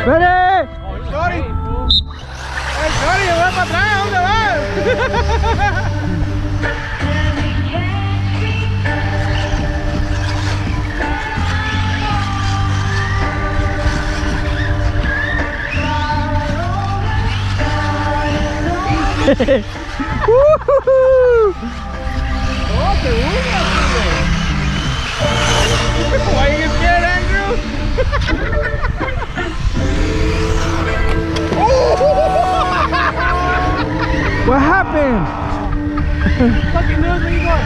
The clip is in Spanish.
¡Vere! ¡Sorry! ¡Ay, sorry! ¡Va para atrás! ¿Dónde vas? ¡Oh, te gusta! Why you get scared, Andrew? What happened? Fucking knows where you going.